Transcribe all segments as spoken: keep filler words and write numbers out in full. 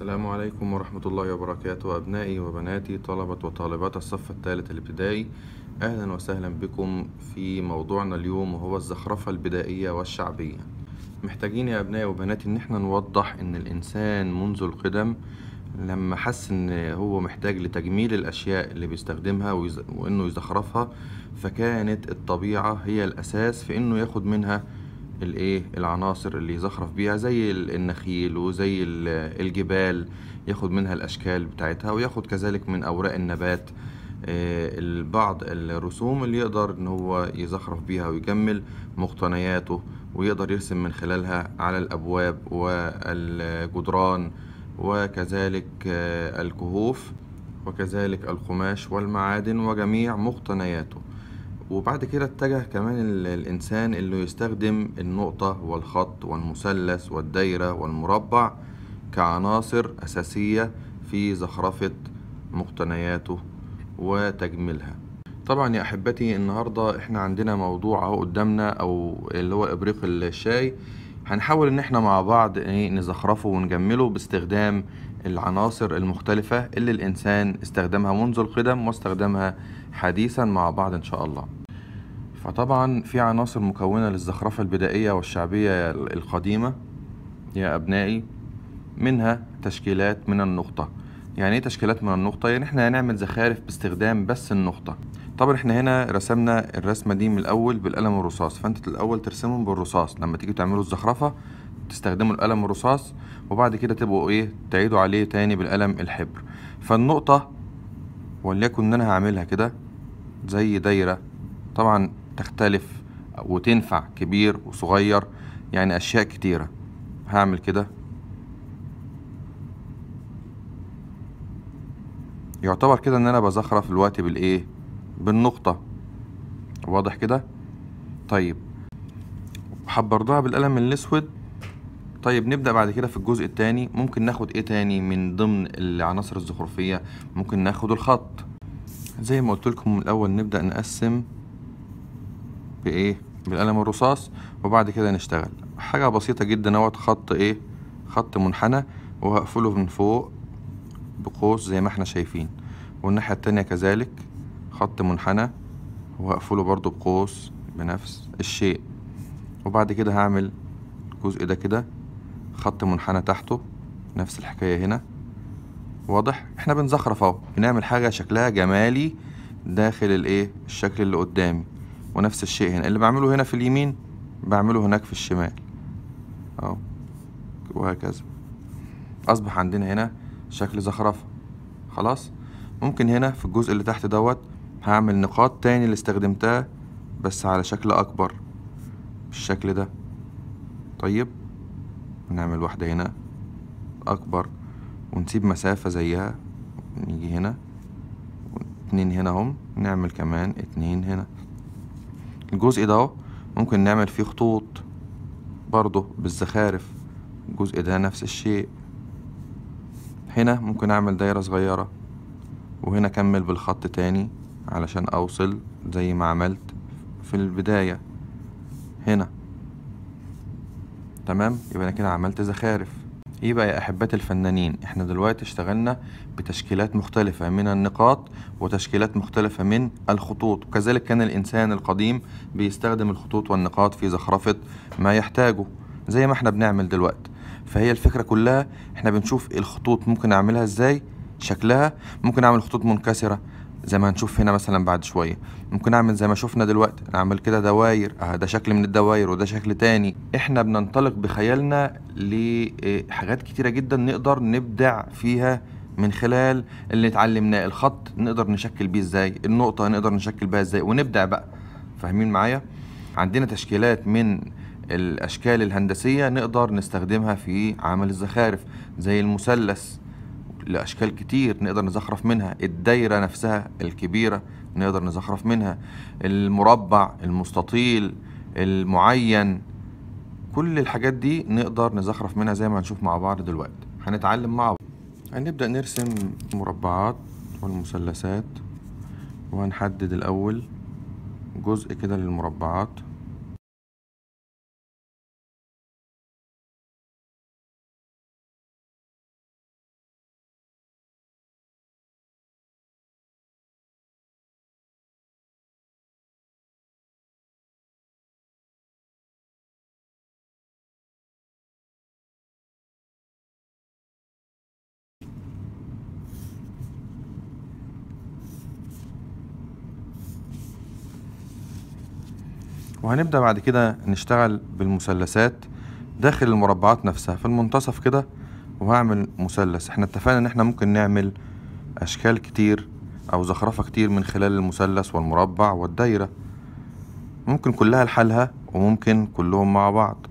السلام عليكم ورحمة الله وبركاته، أبنائي وبناتي طلبة وطالبات الصف الثالث الابتدائي. أهلا وسهلا بكم في موضوعنا اليوم، وهو الزخرفة البدائية والشعبية. محتاجين يا أبنائي وبناتي إن احنا نوضح إن الإنسان منذ القدم لما حس إن هو محتاج لتجميل الأشياء اللي بيستخدمها ويز... وإنه يزخرفها، فكانت الطبيعة هي الأساس في إنه ياخد منها الايه العناصر اللي يزخرف بيها، زي النخيل وزي الجبال، ياخد منها الاشكال بتاعتها، وياخد كذلك من اوراق النبات بعض الرسوم اللي يقدر ان هو يزخرف بيها ويجمل مقتنياته، ويقدر يرسم من خلالها على الابواب والجدران وكذلك الكهوف وكذلك القماش والمعادن وجميع مقتنياته. وبعد كده اتجه كمان الإنسان اللي يستخدم النقطة والخط والمثلث والدايرة والمربع كعناصر أساسية في زخرفة مقتنياته وتجميلها. طبعا يا أحبتي، النهاردة احنا عندنا موضوع اهو قدامنا، أو اللي هو إبريق الشاي. هنحاول ان احنا مع بعض ايه نزخرفه ونجمله باستخدام العناصر المختلفة اللي الإنسان استخدمها منذ القدم واستخدمها حديثا مع بعض إن شاء الله. فطبعا في عناصر مكونة للزخرفة البدائية والشعبية القديمة يا أبنائي، منها تشكيلات من النقطة. يعني ايه تشكيلات من النقطة؟ يعني احنا هنعمل زخارف باستخدام بس النقطة. طبعا احنا هنا رسمنا الرسمة دي من الأول بالقلم الرصاص، فانت الأول ترسمهم بالرصاص. لما تيجي تعملوا الزخرفة تستخدموا القلم الرصاص، وبعد كده تبقوا ايه تعيدوا عليه تاني بالقلم الحبر. فالنقطة وليكن ان انا هعملها كده زي دايرة، طبعا تختلف وتنفع كبير وصغير، يعني اشياء كتيرة. هعمل كده، يعتبر كده ان انا بزخرف الوقت بالايه بالنقطة. واضح كده؟ طيب حبرناها بالقلم الاسود. طيب نبدأ بعد كده في الجزء التاني. ممكن ناخد ايه تاني من ضمن العناصر الزخرفية؟ ممكن ناخد الخط. زي ما قلت لكم من الاول، نبدأ نقسم بايه بالقلم الرصاص، وبعد كده نشتغل حاجة بسيطة جدا اهوت. خط ايه خط منحنى، وهقفله من فوق بقوس زي ما احنا شايفين، والناحية التانية كذلك خط منحنى وهقفله برضو بقوس بنفس الشيء. وبعد كده هعمل الجزء ده كده خط منحنى تحته، نفس الحكاية هنا. واضح؟ احنا بنزخرف اهو، بنعمل حاجة شكلها جمالي داخل الايه الشكل اللي قدامي. ونفس الشيء هنا، اللي بعمله هنا في اليمين بعمله هناك في الشمال اهو، وهكذا. اصبح عندنا هنا شكل زخرفة. خلاص، ممكن هنا في الجزء اللي تحت دوت هعمل نقاط تاني اللي استخدمتها بس على شكل اكبر بالشكل ده. طيب نعمل واحدة هنا اكبر، ونسيب مسافة زيها، نيجي هنا اتنين هنا هم، نعمل كمان اتنين هنا. الجزء ده ممكن نعمل فيه خطوط برضه بالزخارف. الجزء ده نفس الشيء. هنا ممكن اعمل دايرة صغيرة، وهنا اكمل بالخط تاني علشان اوصل زي ما عملت في البداية هنا. تمام، يبقى انا كده عملت زخارف. يبقى يا احبات الفنانين، احنا دلوقتي اشتغلنا بتشكيلات مختلفة من النقاط وتشكيلات مختلفة من الخطوط، وكذلك كان الانسان القديم بيستخدم الخطوط والنقاط في زخرفة ما يحتاجه زي ما احنا بنعمل دلوقتي. فهي الفكرة كلها احنا بنشوف الخطوط ممكن اعملها ازاي، شكلها. ممكن اعمل خطوط منكسرة زي ما هنشوف هنا مثلا بعد شوية. ممكن اعمل زي ما شفنا دلوقتي، نعمل كده دواير، اه ده شكل من الدواير وده شكل تاني. احنا بننطلق بخيالنا لحاجات كتيرة جدا نقدر نبدع فيها من خلال اللي اتعلمناه. الخط نقدر نشكل بيه ازاي، النقطة نقدر نشكل بيها ازاي، ونبدع بقى. فاهمين معايا؟ عندنا تشكيلات من الاشكال الهندسية نقدر نستخدمها في عمل الزخارف، زي المثلث لأشكال كتير نقدر نزخرف منها. الدايرة نفسها الكبيرة نقدر نزخرف منها. المربع، المستطيل، المعين، كل الحاجات دي نقدر نزخرف منها زي ما هنشوف مع بعض دلوقتي. هنتعلم مع بعض. هنبدأ نرسم مربعات والمثلثات، وهنحدد الأول جزء كده للمربعات. وهنبدأ بعد كده نشتغل بالمثلثات داخل المربعات نفسها في المنتصف كده. وهعمل مثلث. احنا اتفقنا ان احنا ممكن نعمل اشكال كتير او زخرفة كتير من خلال المثلث والمربع والدايرة، ممكن كلها لحالها وممكن كلهم مع بعض.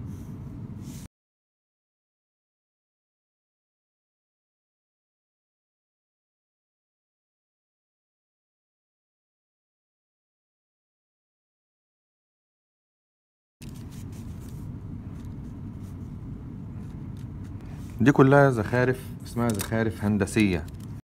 دي كلها زخارف اسمها زخارف هندسية.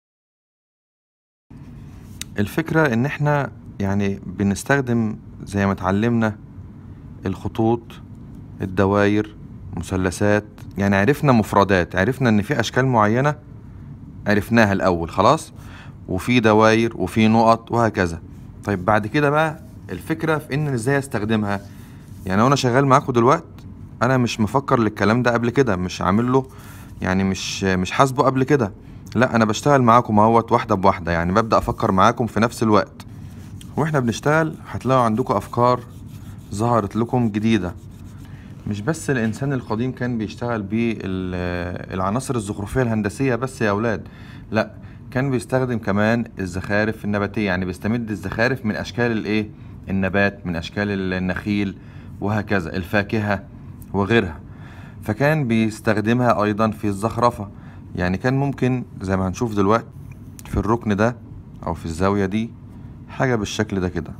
الفكرة ان احنا يعني بنستخدم زي ما اتعلمنا الخطوط، الدواير، مثلثات، يعني عرفنا مفردات، عرفنا ان في اشكال معينة عرفناها الاول خلاص، وفي دواير وفي نقط وهكذا. طيب بعد كده بقى الفكرة في ان ازاي استخدمها. يعني وانا شغال معاكم دلوقت انا مش مفكر للكلام ده قبل كده، مش عامل له يعني مش مش حاسبه قبل كده، لا انا بشتغل معاكم اهوت واحده بواحده، يعني ببدا افكر معاكم في نفس الوقت. واحنا بنشتغل هتلاقوا عندكم افكار ظهرت لكم جديده. مش بس الانسان القديم كان بيشتغل بالعناصر الزخرفيه الهندسيه بس يا اولاد، لا كان بيستخدم كمان الزخارف النباتيه، يعني بيستمد الزخارف من اشكال الايه، النبات، من اشكال النخيل وهكذا، الفاكهه وغيرها. فكان بيستخدمها ايضا في الزخرفة. يعني كان ممكن زي ما هنشوف دلوقتي في الركن ده او في الزاوية دي حاجة بالشكل ده كده،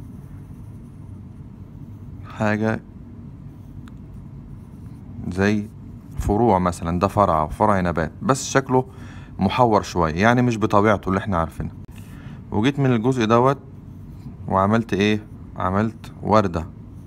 حاجة زي فروع مثلا، ده فرع فرع نبات بس شكله محور شوية، يعني مش بطبيعته اللي احنا عارفينها. وجيت من الجزء دوت وعملت ايه، عملت وردة.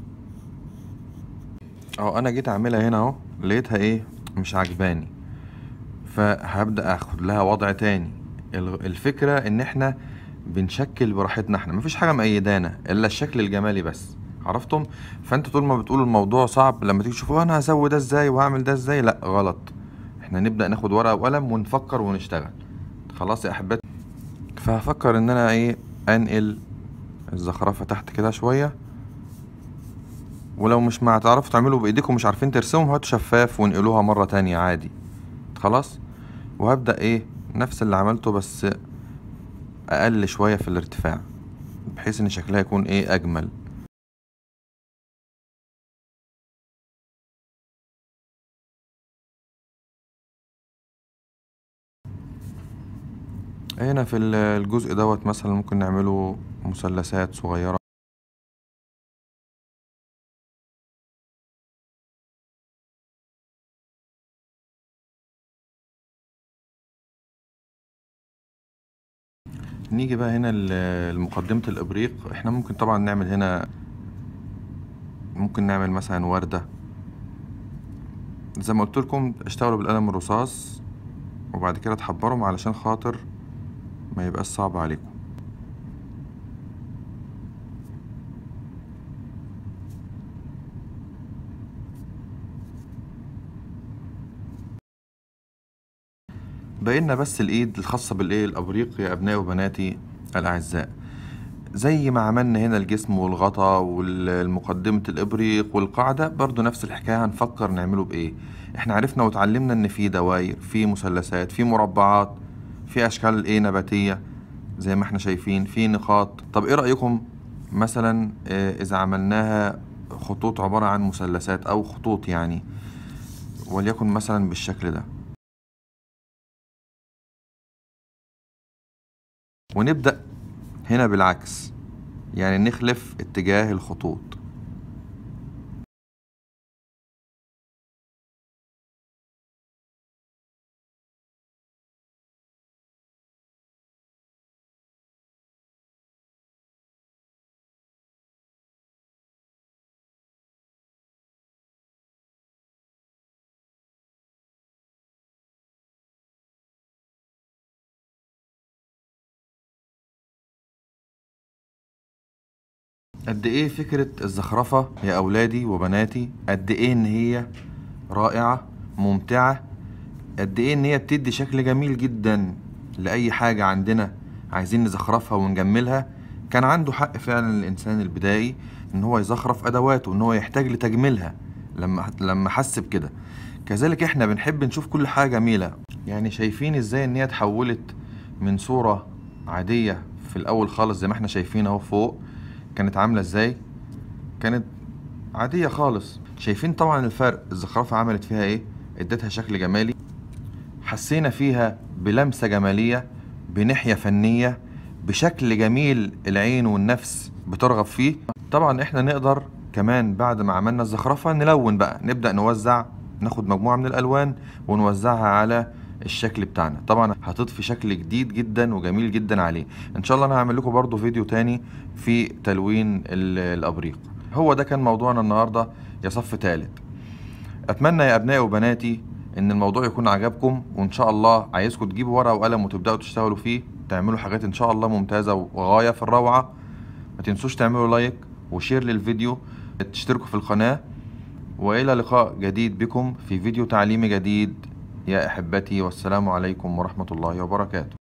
اهو انا جيت اعملها هنا اهو، لقيتها ايه، مش عجباني، فهبدأ اخد لها وضع تاني. الفكرة ان احنا بنشكل براحتنا، احنا مفيش حاجة مقيدانا الا الشكل الجمالي بس، عرفتم؟ فانت طول ما بتقول الموضوع صعب لما تيجي تشوفوا انا هسوي ده ازاي وهعمل ده ازاي، لا غلط. احنا نبدأ ناخد ورقة وقلم ونفكر ونشتغل. خلاص يا احبتي، فهفكر ان انا ايه، انقل الزخرفة تحت كده شوية. ولو مش ما هتعرفوا تعملوا بايديكم، مش عارفين ترسموا، هاتوا شفاف وانقلوها مرة تانية عادي. خلاص. وهبدأ ايه، نفس اللي عملته بس اقل شوية في الارتفاع، بحيث ان شكلها يكون ايه، اجمل. هنا في الجزء دوت مثلا ممكن نعمله مثلثات صغيرة. نيجي بقى هنا لمقدمة الإبريق. احنا ممكن طبعا نعمل هنا، ممكن نعمل مثلا وردة. زي ما قلت لكم اشتغلوا بالقلم الرصاص وبعد كده تحبرهم علشان خاطر ما يبقاش صعب عليكم. بقينا بس الايد الخاصة بالايه، الابريق يا ابنائي وبناتي الاعزاء. زي ما عملنا هنا الجسم والغطا والمقدمة الابريق والقاعدة، برضو نفس الحكاية هنفكر نعمله بايه. احنا عرفنا وتعلمنا ان في دواير، في مثلثات، في مربعات، في اشكال ايه نباتية زي ما احنا شايفين، في نقاط. طب ايه رأيكم مثلا اه اذا عملناها خطوط عبارة عن مثلثات او خطوط يعني، وليكن مثلا بالشكل ده، ونبدأ هنا بالعكس، يعني نخلف اتجاه الخطوط. قد ايه فكرة الزخرفة يا اولادي وبناتي، قد ايه ان هي رائعة ممتعة، قد ايه ان هي بتدي شكل جميل جدا لأي حاجة عندنا عايزين نزخرفها ونجملها. كان عنده حق فعلا الإنسان البدائي ان هو يزخرف ادواته، ان هو يحتاج لتجميلها لما لما حس بكده. كذلك احنا بنحب نشوف كل حاجة جميلة. يعني شايفين ازاي ان هي اتحولت من صورة عادية في الاول خالص زي ما احنا شايفين اهو فوق، كانت عاملة ازاي؟ كانت عادية خالص. شايفين طبعا الفرق، الزخرفة عملت فيها ايه؟ ادتها شكل جمالي، حسينا فيها بلمسة جمالية، بناحية فنية، بشكل جميل العين والنفس بترغب فيه. طبعا احنا نقدر كمان بعد ما عملنا الزخرفة نلون بقى، نبدأ نوزع، ناخد مجموعة من الألوان ونوزعها على الشكل بتاعنا. طبعا هتضفي شكل جديد جدا وجميل جدا عليه. ان شاء الله انا هعمل لكم برضو فيديو تاني في تلوين الابريق. هو ده كان موضوعنا النهاردة يا صف تالت. اتمنى يا ابنائي وبناتي ان الموضوع يكون عجبكم، وان شاء الله عايزكم تجيبوا ورقة وقلم وتبدأوا تشتغلوا فيه، تعملوا حاجات ان شاء الله ممتازة وغاية في الروعة. ما تنسوش تعملوا لايك وشير للفيديو، تشتركوا في القناة، وإلى لقاء جديد بكم في فيديو تعليمي جديد يا أحبتي، والسلام عليكم ورحمة الله وبركاته.